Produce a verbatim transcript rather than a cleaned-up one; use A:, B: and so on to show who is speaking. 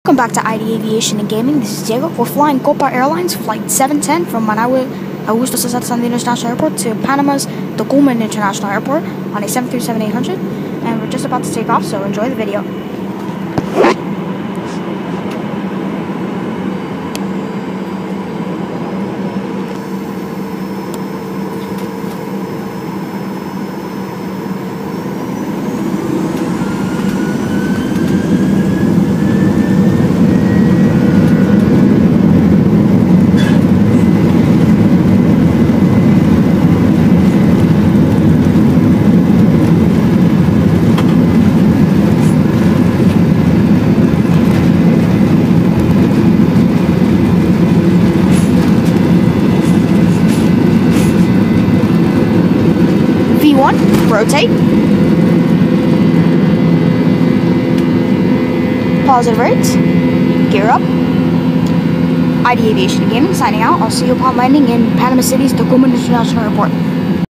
A: Welcome back to I D Aviation and Gaming. This is Diego. We're flying Copa Airlines Flight seven ten from Managua, Augusto, César, Sandino International Airport to Panama's Copa International Airport on a seven thirty-seven eight hundred, and we're just about to take off, so enjoy the video. One, rotate, positive rates, gear up. I D Aviation and Gaming signing out. I'll see you upon landing in Panama City's Copa International Airport.